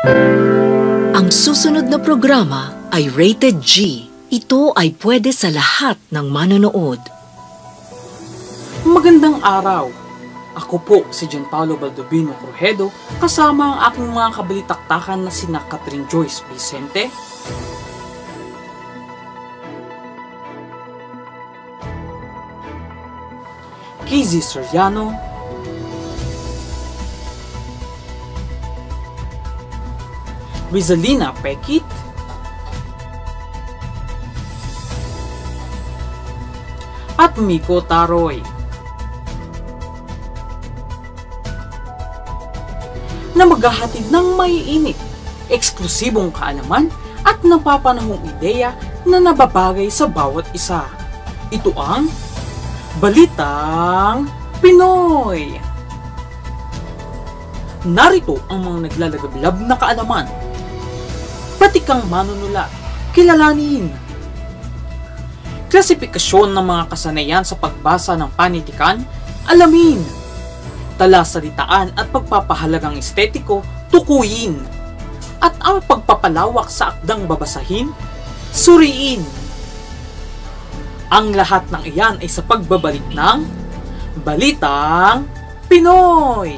Ang susunod na programa ay Rated G. Ito ay pwede sa lahat ng manonood. Magandang araw! Ako po si Gianpaolo Baldovino Corjedo kasama ang aking mga kabalitaktakan na sina Catherine Joyce Vicente, Kizzy Soriano, Rizalina Pekit, at Miko Taroy, na maghahatid ng maiinit, eksklusibong kaalaman at napapanahong ideya na nababagay sa bawat isa. Ito ang Balitang Pinoy! Narito ang mga naglalagablab na kaalaman. Batikang manunulat, kilalanin. Klasipikasyon ng mga kasanayan sa pagbasa ng panitikan, alamin. Talasalitaan at pagpapahalagang estetiko, tukuyin. At ang pagpapalawak sa akdang babasahin, suriin. Ang lahat ng iyan ay sa pagbabalik ng Balitang Pinoy!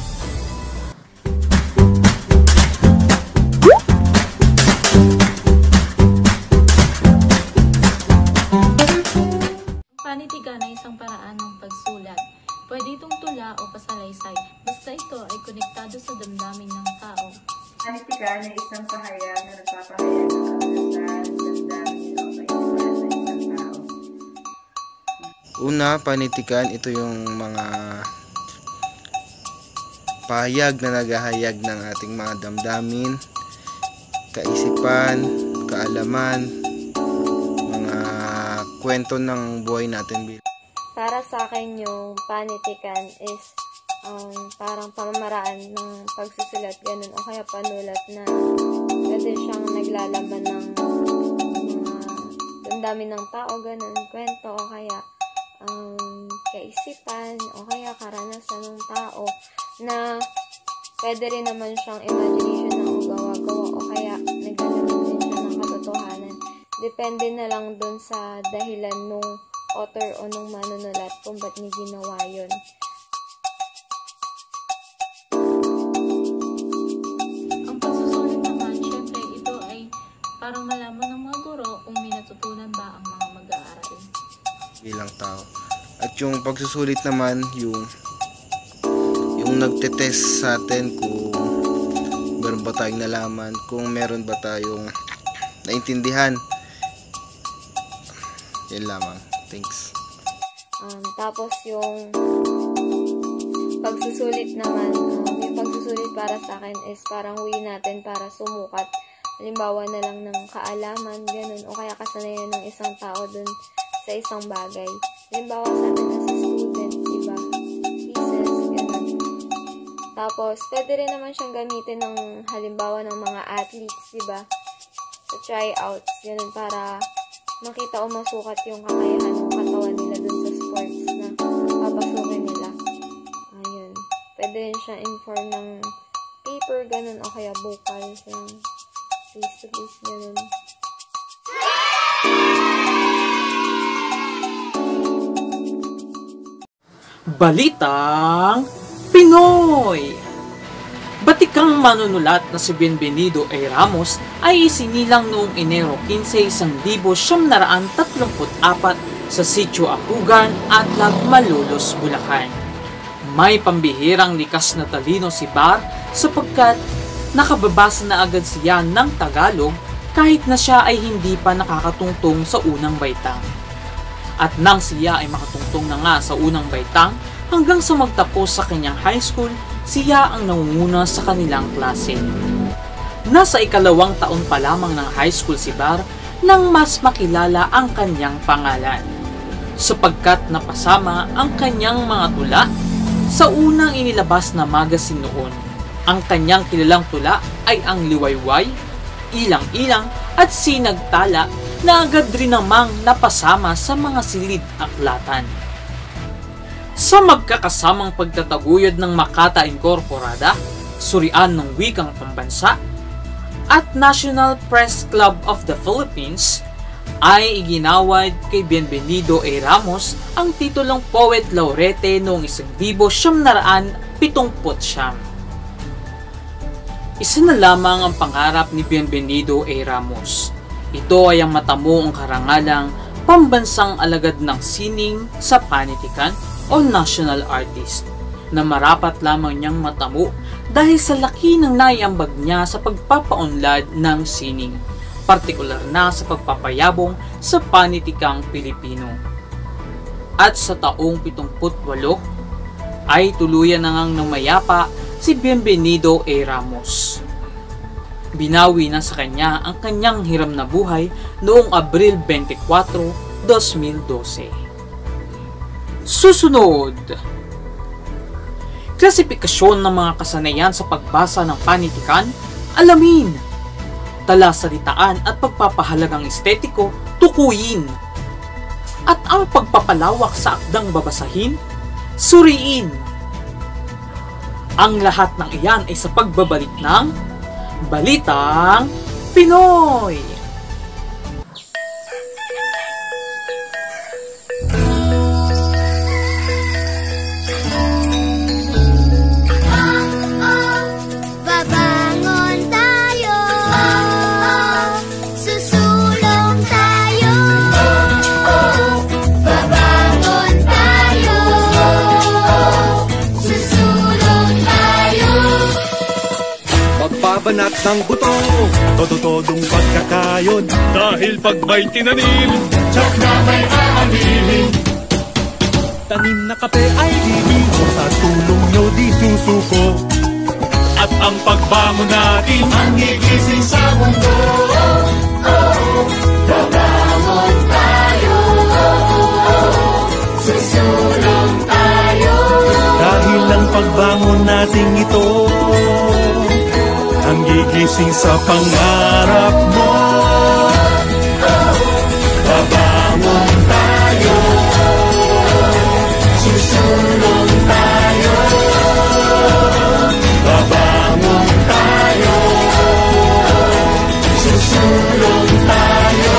Panitikan ay isang paraan ng pagsulat. Pwede itong tula o pasalaysay, basta ito ay konektado sa damdamin ng tao. Panitikan ay isang pahayag na nagpapahayag ng karanasan, damdamin o kaisipan ng isang tao. Una, panitikan, ito yung mga pahayag na naghahayag ng ating mga damdamin, kaisipan, kaalaman, mga kwento ng buhay natin. Para sa akin yung panitikan is parang pamamaraan ng pagsusulat, ganun, o kaya panulat na pwede siyang naglalaman ng mga damdamin ng tao, ganun, kwento, o kaya kaisipan, o kaya karanasan ng tao na pwede rin naman siyang imagination na gawa-gawa, o kaya naglalaman din siya ng katotohanan. Depende na lang dun sa dahilan nung author o nung manunulat kung ba't niya ginawa yun. Ang pagsusulit naman, syempre ito ay parang malaman ng mga guro kung may natutunan ba ang mga mag-aaral Bilang tao. At yung pagsusulit naman, yung nagtetest sa atin kung meron ba tayong nalaman, kung meron ba tayong naintindihan. Yan lamang. Thanks. Tapos yung pagsusulit naman, yung pagsusulit para sa akin is parang way natin para sumukat. Halimbawa na lang ng kaalaman, ganun, o kaya kasanayan ng isang tao dun sa isang bagay. Halimbawa sa atin as a student, diba? Thesis, ganun. Tapos, pwede rin naman siyang gamitin ng halimbawa ng mga athletes, diba? Sa tryouts, ganun, para makita o masukat yung kakayahan ng katawan nila dun sa sports na papasukin nila. Ayun. Pwede rin siya in form ng paper, ganun, o kaya vocal, yung face-to-face, ganun. Balitang Pinoy! Batikang manunulat na si Bienvenido A. Ramos ay isinilang noong Enero 15, 1934 sa Sitio Apugan, Atlag, Malolos, Bulacan. May pambihirang likas na talino si Bar sapagkat nakababasa na agad siya ng Tagalog kahit na siya ay hindi pa nakakatungtong sa unang baitang. At nang siya ay makatungtong na nga sa unang baitang, hanggang sa magtapos sa kanyang high school, siya ang nangunguna sa kanilang klase. Nasa ikalawang taon pa lamang ng high school si Bar nang mas makilala ang kanyang pangalan, sapagkat napasama ang kanyang mga tula sa unang inilabas na magazine noon. Ang kanyang kilalang tula ay ang Liwayway, Ilang-ilang at Sinagtala na agad rin namang napasama sa mga silid-aklatan. Sa magkakasamang pagtataguyod ng Makata Incorporada, Surian ng Wikang Pambansa at National Press Club of the Philippines, ay iginawad kay Bienvenido A. Ramos ang titulong Poet Laureate noong 1979. Isa na lamang ang pangarap ni Bienvenido A. Ramos. Ito ay ang matamo ang karangalang pambansang alagad ng sining sa panitikan o national artist, na marapat lamang niyang matamo dahil sa laki ng naiambag niya sa pagpapaunlad ng sining, partikular na sa pagpapayabong sa panitikang Pilipino. At sa taong 78 ay tuluyan na ngang namayapa si Bienvenido A. Ramos. Binawi na sa kanya ang kanyang hiram na buhay noong Abril 24, 2012. Susunod, klasipikasyon ng mga kasanayan sa pagbasa ng panitikan, alamin. Talasalitaan at pagpapahalagang estetiko, tukuyin. At ang pagpapalawak sa akdang babasahin, suriin. Ang lahat ng iyan ay sa pagbabalik ng Balitang Pinoy. Banat ng buto, todo-todong pagkakayod. Dahil pag may tinanim, tsak na may aaminin. Tanim na kape ay libigo, sa tulong nyo di susuko. At ang pagbangon natin, ang gigising sa mundo. Babangon tayo, susulong tayo. Dahil ang pagbangon natin ito, ang gigising sa pangarap mo. Babangon tayo, susulong tayo. Babangon tayo, susulong tayo.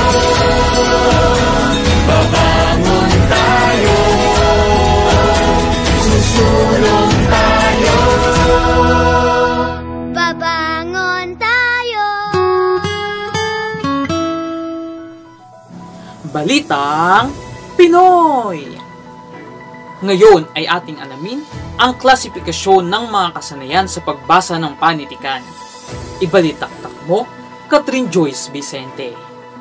Babangon tayo, susulong tayo. Balitang Pinoy. Ngayon ay ating alamin ang klasifikasyon ng mga kasanayan sa pagbasa ng panitikan. Ibalitaktak mo, Catherine Joyce Vicente.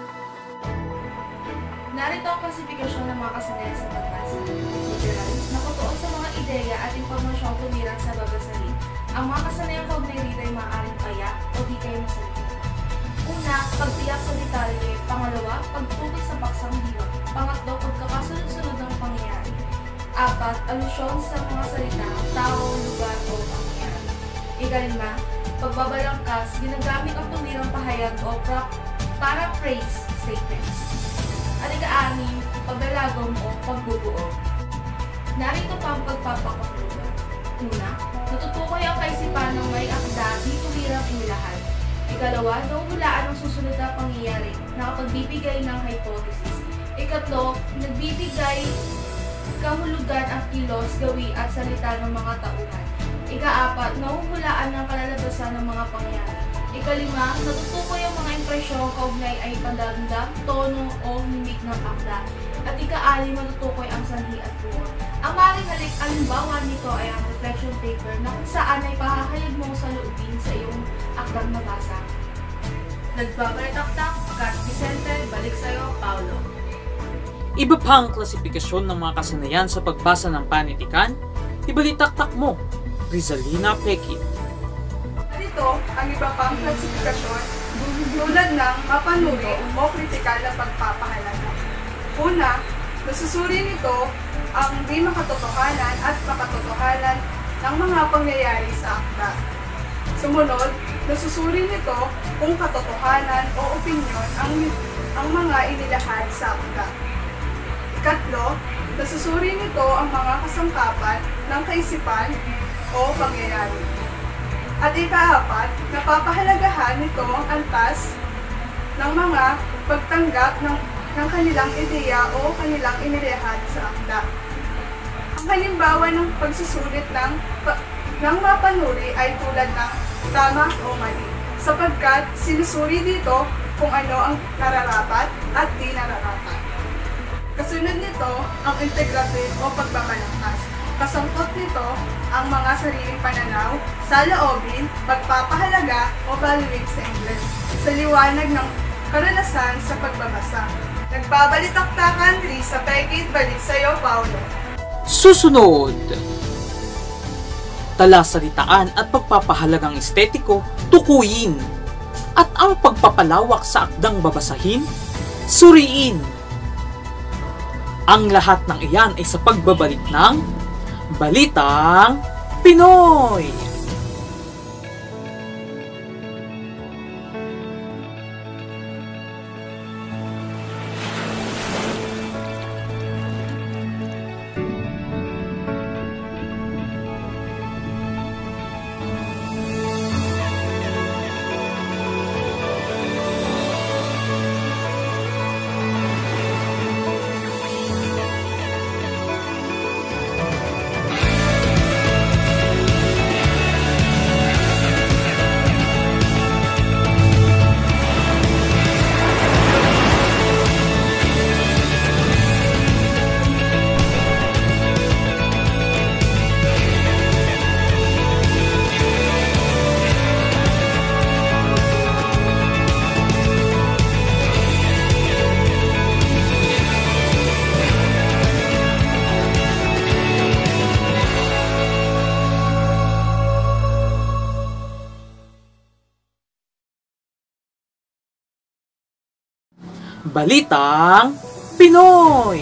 Narito ang klasifikasyon ng mga kasanayan sa pagbasa. Literal, nakatuon sa mga ideya at impormasyong tumiran sa babasahin. Ang mga kasanayang kaugnay rito ay maaaring payak o di kayo masalita. Una, pagtiyak sa detalye. Pangalawa, pagtukoy sa paksang diwa. Pangatlo, pagkakasunod-sunod ng pangyayari. Apat, alusyon sa mga salita, tao, lugar o pangyayari. Ikalima, pagbabalangkas, ginagamit ang tuwirang pahayag o paraphrase statements. At ika-anim, paglalagom o pagbubuo. Narito pa ang pagpapakapulugan. Una, natutukoy ang kaisipan ng may akda di tuwirang inilahan. Ikalawa, nahuhulaan ang susunod na pangyayari, nakapagbibigay ng hypothesis. Ikatlo, nagbibigay kahulugan ang kilos, gawi at salita ng mga tauhan. Ika-apat, nahuhulaan ang kalalabasan ng mga pangyayari. Ikalima, natutukoy ang mga impresyon kaugnay ay pandaramdam, tono o himig ng akda. At ika-anim, natutukoy ang sanhi at buwan. Ang maaaring halimbawa nito ay ang reflection paper na kung saan ay pahahayag mo sa loobin sa iyong akdang nabasa. Nagbabalitaktak, Kat Vicente, balik sa'yo, Paulo. Iba pa ang klasifikasyon ng mga kasanayan sa pagbasa ng panitikan. Ibalitaktak mo, Rizalina Pekit. Narito ang iba pang klasifikasyon tulad ng mapanuri o kritikal na pagpapahalaga. Una, nasusuri nito ang di makatotohanan at makatotohanan ng mga pangyayari sa akda. Sumunod, nasusuri nito kung katotohanan o opinyon ang mga inilahad sa akda. Ikatlo, nasusuri nito ang mga kasangkapan ng kaisipan o pangyayari. At ikaapat, napapahalagahan nito ang antas ng mga pagtanggap ng kanilang ideya o kanilang inilihad sa akda. Ang halimbawa ng pagsusulit ng mapanuri ay tulad ng tama o mali, sapagkat sinusuri dito kung ano ang nararapat at di nararapat. Kasunod nito ang integrative o pagbabalangkas. Kasangkot nito ang mga sariling pananaw, saloobin, pagpapahalaga o valuing sa Ingles, sa liwanag ng karanasan sa pagbabasa. Nagbabalitaktakan rin sa pegit balik sa iyo, Paulo. Susunod, talasalitaan at pagpapahalagang estetiko, tukuyin. At ang pagpapalawak sa akdang babasahin, suriin. Ang lahat ng iyan ay sa pagbabalik ng Balitang Pinoy. Balitang Pinoy.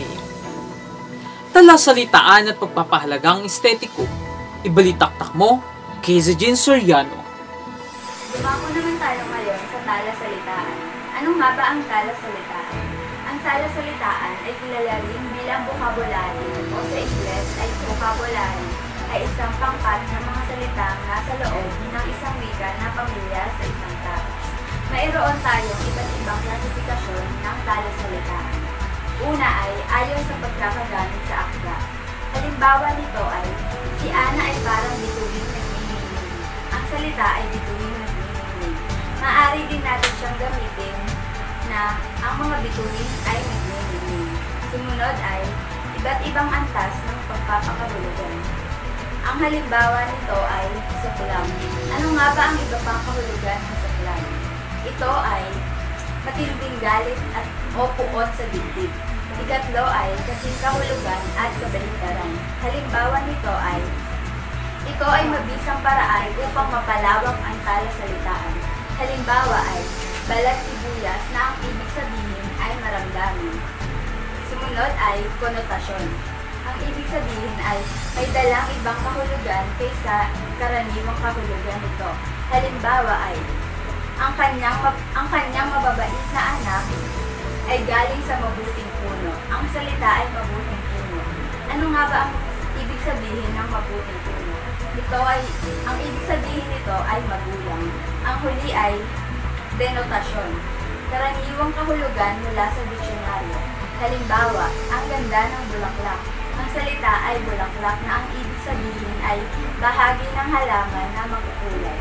Talasalitaan at pagpapahalagang estetiko. Ibalitaktak mo, Keza Jean Soriano. Dumako naman tayo ngayon sa talasalitaan. Ano nga ba ang talasalitaan? Ang talasalitaan ay kilala rin bilang vocabulary o sa Ingles ay vocabulary ay isang pangkat ng mga salitang nasa loob ng isang wika na pamilya sa isang tao. Mayroon tayong iba't ibang klasifikasyon ng talasalitaan. Una ay ayon sa pagkakagamit sa akda. Halimbawa nito ay, si Ana ay parang bituing nagniningning. Ang salita ay bituing nagniningning. Maaari din natin siyang gamitin na ang mga bituin ay nagniningning. Sumunod ay, iba't ibang antas ng pagpapakahulugan. Ang halimbawa nito ay suklam. Ano nga ba ang iba pang kahulugan ng suklam? Ito ay matinding galit at o puot sa dibdib. Ikatlo ay kasing kahulugan at kabaligtaran. Halimbawa nito ay, ito ay mabisang paraan upang mapalawak ang talasalitaan. Halimbawa ay, balat sibuyas na ang ibig sabihin ay maramdamin. Sumunod ay konotasyon. Ang ibig sabihin ay may dalang ibang kahulugan kaysa karaniwang kahulugan nito. Halimbawa ay, ang kanyang mababait na anak ay galing sa mabuting puno. Ang salita ay mabuting puno. Ano nga ba ang ibig sabihin ng mabuting puno? Ang ibig sabihin nito ay magulang. Ang huli ay denotasyon. Karaniwang kahulugan mula sa diksyonaryo. Halimbawa, ang ganda ng bulaklak. Ang salita ay bulaklak na ang ibig sabihin ay bahagi ng halaman na makukulay.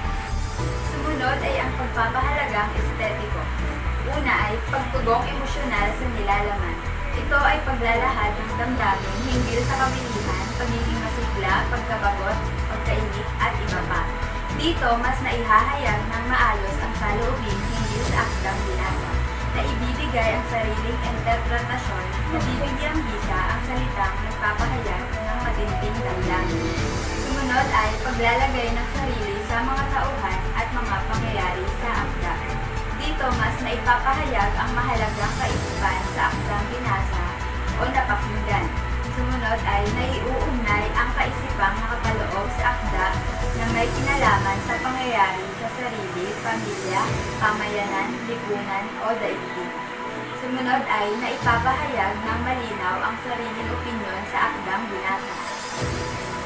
Sumunod ay ang pagpapahalagang estetiko. Una ay pagtugong emosyonal sa nilalaman. Ito ay paglalahad ng damdamin hinggil sa kabilihan, pagiging masigla, pagkabagot, pagkainip at iba pa. Dito, mas naihahayag ng maayos ang saloobin hinggil sa akdang binasa, na ibibigay ang sariling interpretasyon na bibigyang bisa ang salitang nagpapahayag ng matinding damdamin. Sumunod ay paglalagay ng sarili sa mga tauhan at mga pangyayari sa akda. Dito mas naipapahayag ang mahalagang kaisipan sa akdang binasa o napakinggan. Sumunod ay naiuugnay ang kaisipang nakapaloob sa akda na may kinalaman sa pangyayari sa sarili, pamilya, pamayanan, lipunan o daigdig. Sumunod ay naipapahayag ng malinaw ang sariling opinyon sa akdang binasa.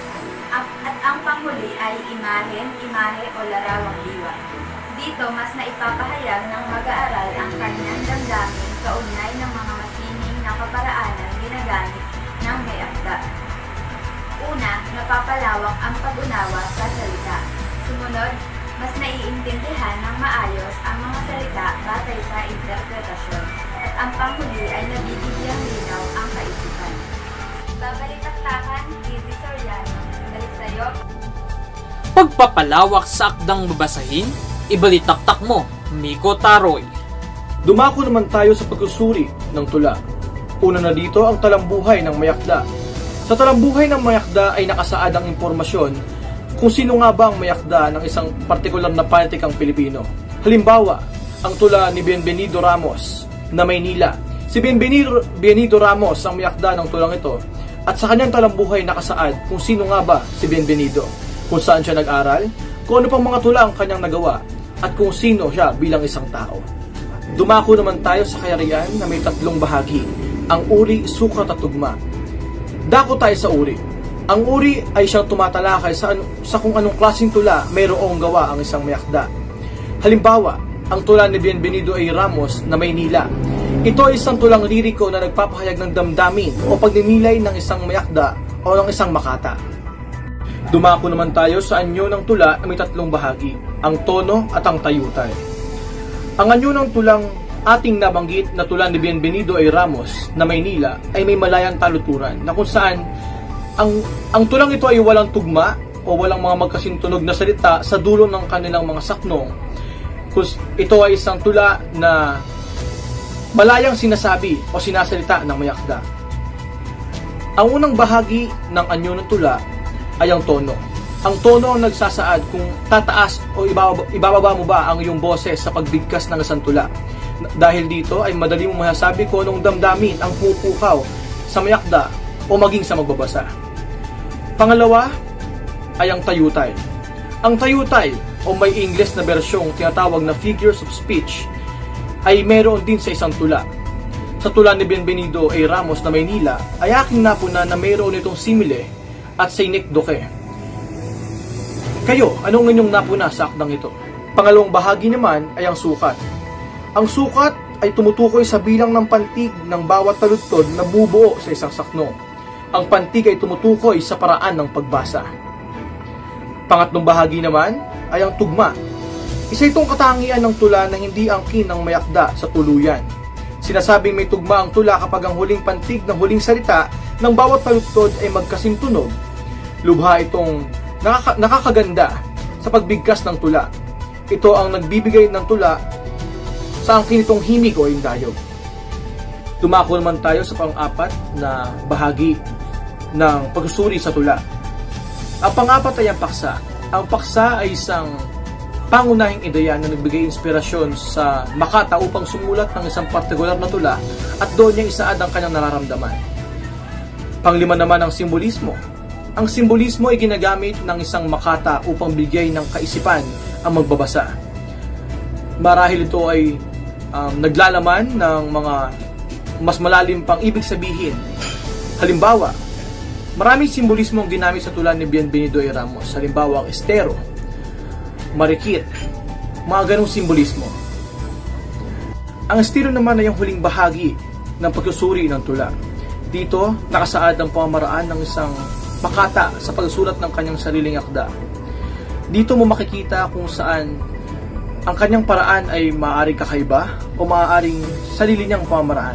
At ang panghuli ay imahe o larawang diwa. Dito, mas naipapahayag ng mag-aaral ang kanyang damdamin kaugnay ng mga masining na kaparaanan ginagamit ng may akda. Una, napapalawak ang pag-unawa sa salita. Sumunod, mas naiintindihan ng maayos ang mga salita batay sa interpretasyon. At ang panghuli ay nabibigyang linaw ang kaisipan. Babalitaktakan, Easy Soriano. Balik sa'yo. Pagpapalawak sa akdang babasahin, ibalitaktak mo, Miko Taroy. Dumako naman tayo sa pagsusuri ng tula. Una na dito ang talambuhay ng mayakda. Sa talambuhay ng mayakda ay nakasaad ang impormasyon kung sino nga ba ang mayakda ng isang partikular na politikang Pilipino. Halimbawa, ang tula ni Bienvenido Ramos na Maynila. Si Bienvenido Ramos ang mayakda ng tulang ito at sa kanyang talambuhay nakasaad kung sino nga ba si Bienvenido, kung saan siya nag-aral, kung ano pang mga tula ang kanyang nagawa at kung sino siya bilang isang tao. Dumako naman tayo sa kayarian na may 3 bahagi, ang uri, sukat at tugma. Dako tayo sa uri. Ang uri ay siyang tumatalakay sa kung anong klaseng tula mayroong gawa ang isang mayakda. Halimbawa, ang tula ni Bienvenido A. Ramos na Maynila. Ito ay isang tulang liriko na nagpapahayag ng damdamin o pagninilay ng isang mayakda o ng isang makata. Dumako naman tayo sa anyo ng tula na may 3 bahagi, ang tono at ang tayutay. Ang anyo ng tulang ating nabanggit na tula ni Bienvenido A. Ramos na Maynila ay may malayang taluturan na kung saan ang tulang ito ay walang tugma o walang mga magkasintunog na salita sa dulo ng kanilang mga saknong. Ito ay isang tula na malayang sinasabi o sinasalita ng mayakda. Ang unang bahagi ng anyo ng tula ay ang tono. Ang tono ang nagsasaad kung tataas o ibababa mo ba ang iyong boses sa pagbigkas ng isang tula. Dahil dito ay madali mong masasabi kung anong damdamin ang pupukaw sa mayakda o maging sa magbabasa. Pangalawa ay ang tayutay. Ang tayutay o may English na bersyong tinatawag na figures of speech ay meron din sa isang tula. Sa tula ni Bienvenido A. Ramos na Maynila ay aking napuna na mayroon itong simile at sinekdoke. Kayo, anong inyong napuna sa akdang ito? Pangalawang bahagi naman ay ang sukat. Ang sukat ay tumutukoy sa bilang ng pantig ng bawat taludtod na bubuo sa isang sakno. Ang pantig ay tumutukoy sa paraan ng pagbasa. Pangatlong bahagi naman ay ang tugma. Isa itong katangian ng tula na hindi angkin ng mayakda sa tuluyan. Sinasabing may tugma ang tula kapag ang huling pantig ng huling salita ng bawat taludtod ay magkasintunog. Lubha itong nakakaganda sa pagbigkas ng tula. Ito ang nagbibigay ng tula sa angkin itong himig o indayog. Dumako naman tayo sa pang-apat na bahagi ng pagsusuri sa tula. Ang pang-apat ay ang paksa. Ang paksa ay isang pangunahing ideya na nagbigay inspirasyon sa makata upang sumulat ng isang partikular na tula at doon niya isaad ang kanyang nararamdaman. Panglima naman ang simbolismo. Ang simbolismo ay ginagamit ng isang makata upang bigay ng kaisipan ang magbabasa. Marahil ito ay naglalaman ng mga mas malalim pang ibig sabihin. Halimbawa, maraming simbolismo ang ginamit sa tula ni Bienvenido A. Ramos. Halimbawa, ang estero, marikit, mga ganong simbolismo. Ang estero naman ay ang huling bahagi ng pagsusuri ng tula. Dito, nakasaad ang pamamaraan ng isang makata sa pagsulat ng kanyang sariling akda. Dito mo makikita kung saan ang kanyang paraan ay maaaring kakaiba o maaaring sarili niyang pamamaraan.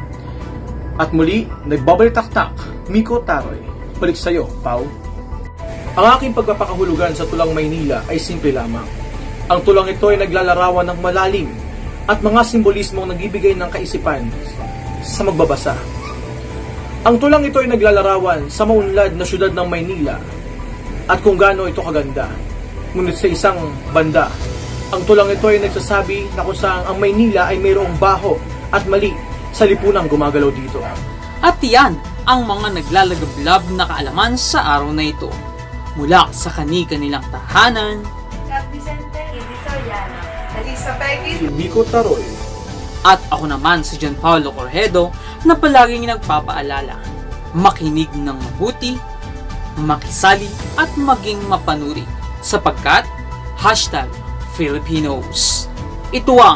At muli, nagbabalitaktak, Miko Taroy. Balik sa'yo, Pau. Ang aking pagpapakahulugan sa tulang Maynila ay simple lamang. Ang tulang ito ay naglalarawan ng malalim at mga simbolismong nagbibigay ng kaisipan sa magbabasa. Ang tulang ito ay naglalarawan sa maunlad na syudad ng Maynila at kung gaano ito kaganda. Ngunit sa isang banda, ang tulang ito ay nagsasabi na kung saan ang Maynila ay mayroong baho at mali sa lipunang gumagalaw dito. At yan ang mga naglalagablab na kaalaman sa araw na ito. Mula sa kani-kanilang tahanan, Cap Vicente, Easy Soriano. Alisa Peggy, Si Miko Taroy. at ako naman si John Paulo Corredo na palaging nagpapaalala, makinig ng mabuti, makisali at maging mapanuri sapagkat #Filipinos. Ito ang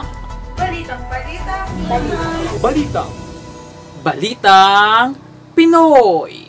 Balitang Balitang Pinoy.